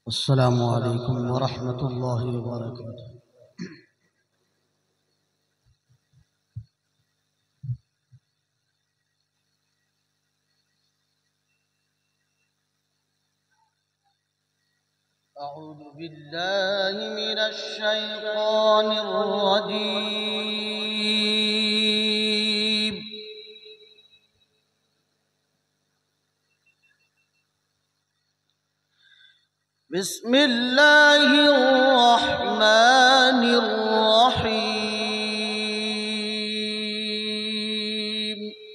السلام عليكم ورحمة الله وبركاته. أعوذ بالله من الشيطان الرجيم. بسم الله الرحمن الرحيم.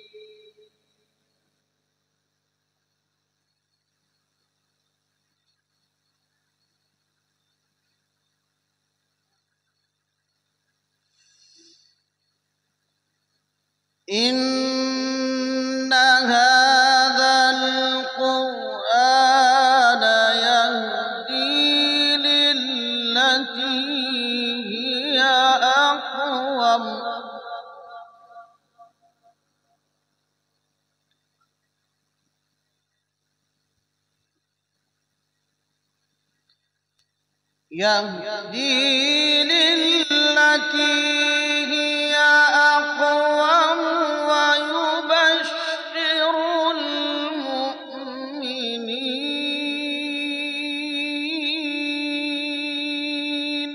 إن هذا القرآن يهدي للتي هي أقوم ويبشر المؤمنين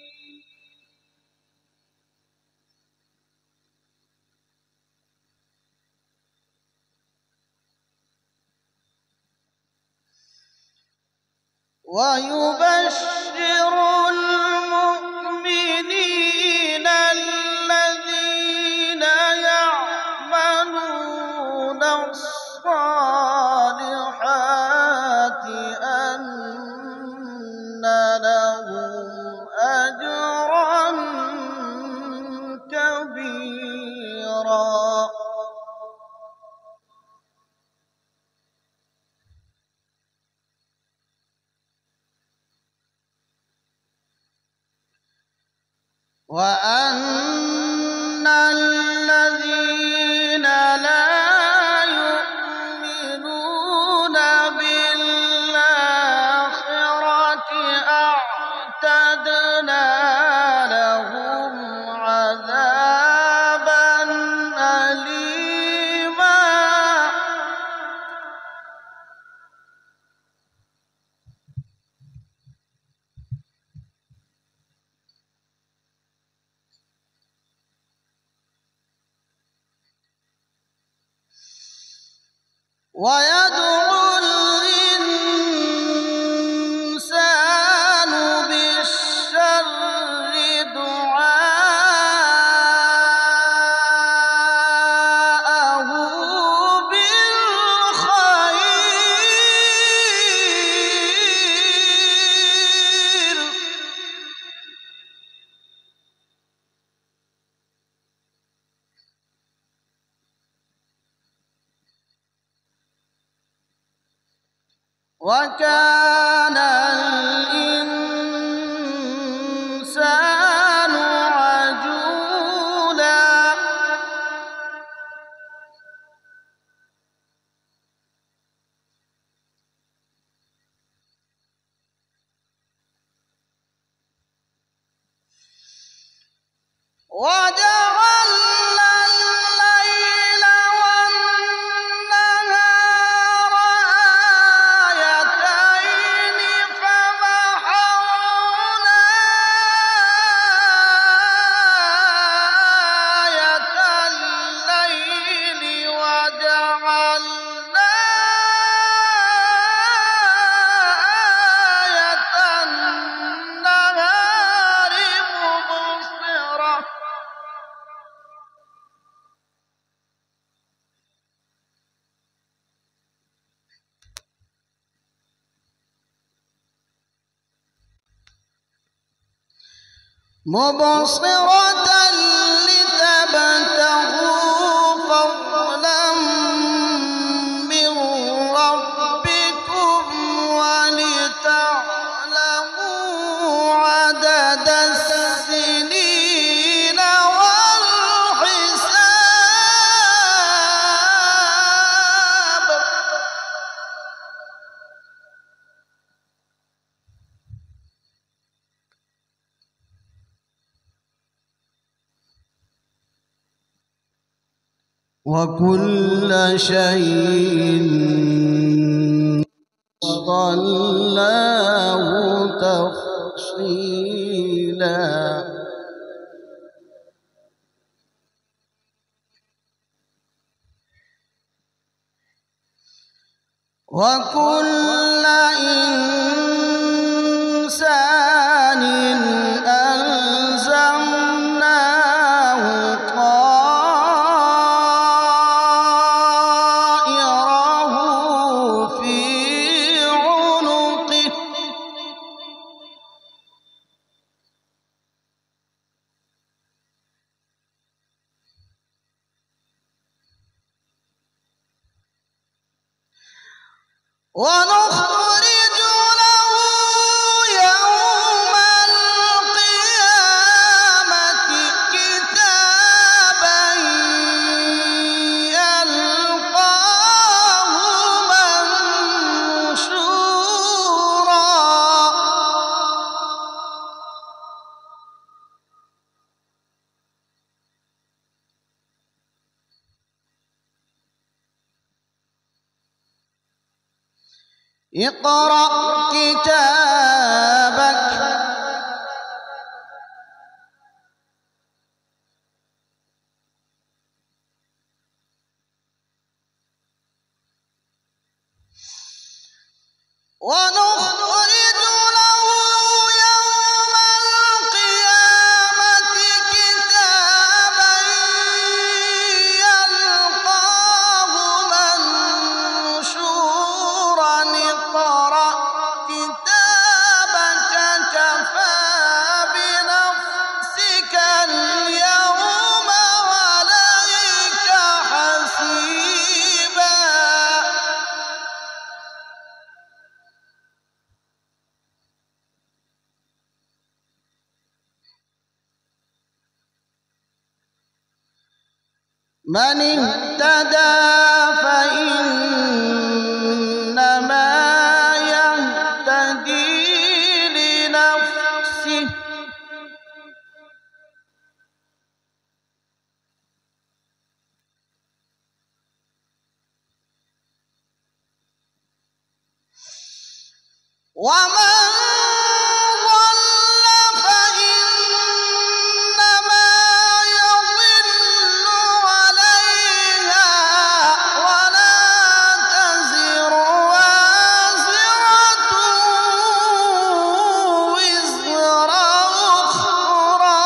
الذين يعملون الصالحات أن لهم أجرا كبيرا. وأن الذين لا يؤمنون بالآخرة أعتدنا لهم عذابا أليما. ويدعو الإنسان بالشر دعاءه بالخير. وكان الإنسان عجولا. وجعلنا الليل والنهار آيتين فمحونا آية الليل وجعلنا آية النهار مبصرة. لتبتغوا فضلا من ربكم ولتعلموا عدد السنين والحساب. وكل شيء فصلناه تفصيلا وكل إنسان ألزمناه طائره في عنقه ونخرج له يوم القيامة كتابا يلقاه منشورا اقرأ كتابك ونخرج له يوم القيامة كتابا يلقاه منشورا اقرأ كتابك كفى بنفسك اليوم عليك حسيبا من اهتدى فإنما يهتدي لنفسه ومن ضل فإنما يضل عليها ولا تزر وازرة وزر أخرى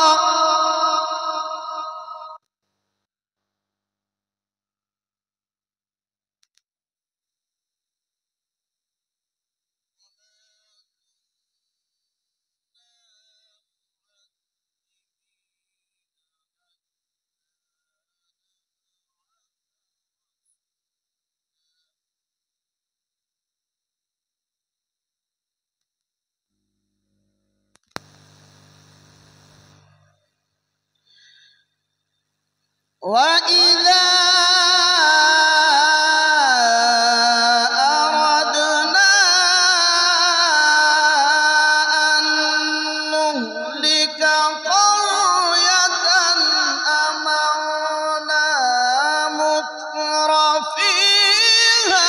وإذا أردنا أن نهلك قرية أمرنا مترفيها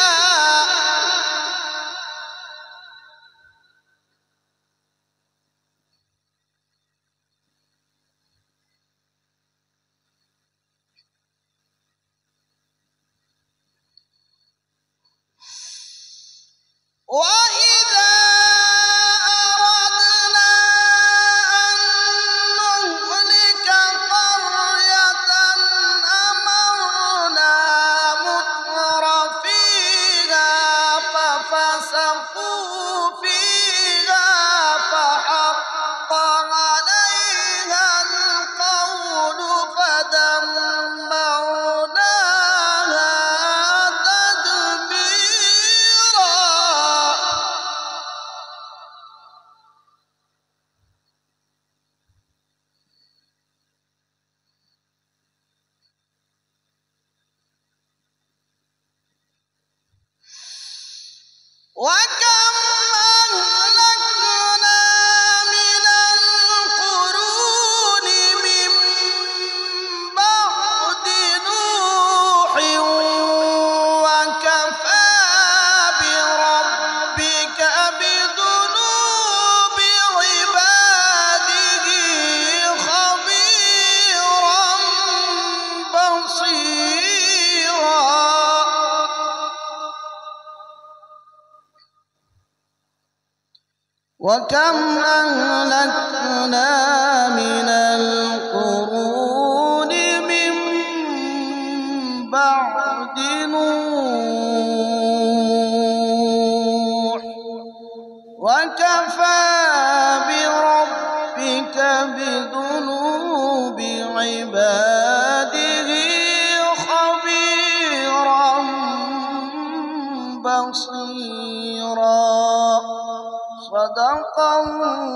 وإذا أردنا أن نهلك قرية أمرنا مترفيها ففسقوا فيها فحق عليها القول فدمرناها تدميرا وكم أهلكنا من القرون من بعد نوح وكم أهلكنا من القرون من بعد نوح وكفى بربك بذنوب عباده خبيرا بصيرا. صدق الله.